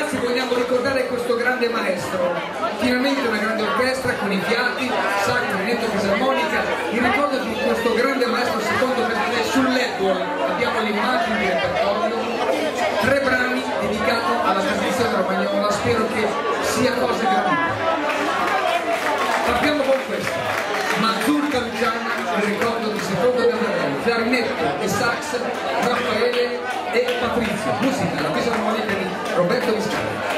ragazzi vogliamo ricordare questo grande maestro, finalmente una grande orchestra con i fiati, sacro, clarinetto, fisarmonica, in ricordo di questo grande maestro secondo me sul Ledwall abbiamo l'immagine di repertorio, 3 brani dedicati alla tradizione romagnola, spero che sia cosa gratuita. Partiamo con questo, Mazurka Luciana, in ricordo di secondo Gabriele, clarinetto e sax, Raffaele e Patrizio, musica, la fisarmonica di Roberto Viscardi.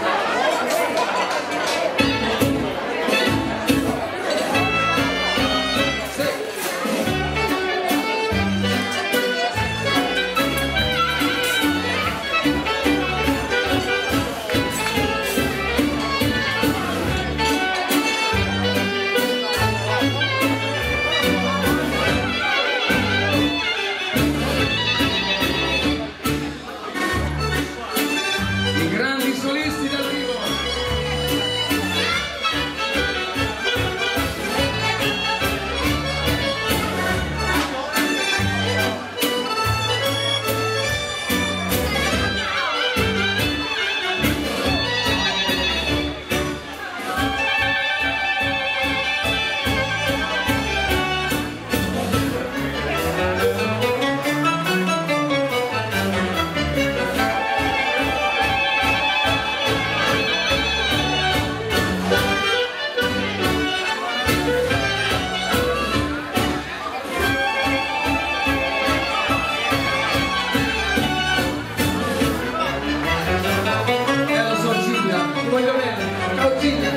Voglio bene, ciao Ciglia!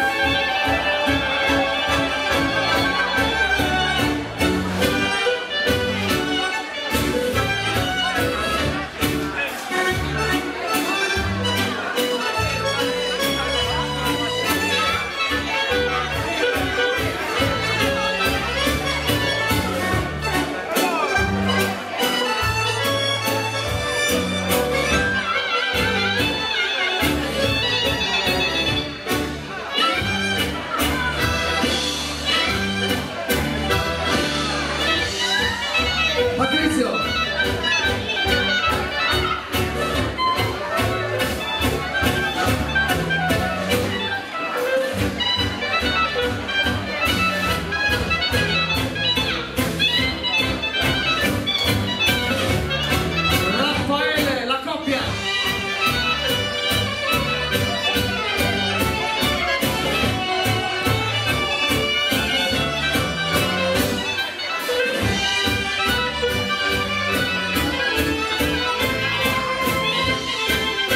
Patrizio! Raffaele, la coppia!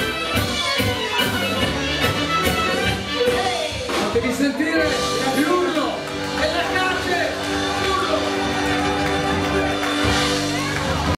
Devi sentire l'urlo